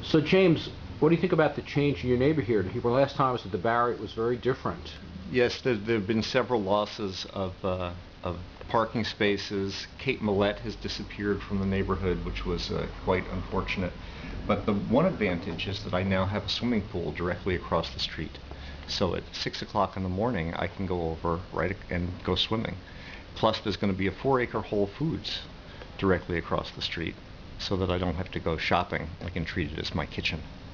So James, what do you think about the change in your neighborhood here? Last time I was at the Barry, it was very different. Yes, there have been several losses of parking spaces. Kate Millette has disappeared from the neighborhood, which was quite unfortunate. But the one advantage is that I now have a swimming pool directly across the street. So at 6 o'clock in the morning, I can go over and go swimming. Plus, there's going to be a 4-acre Whole Foods directly across the street, so that I don't have to go shopping and treat it as my kitchen.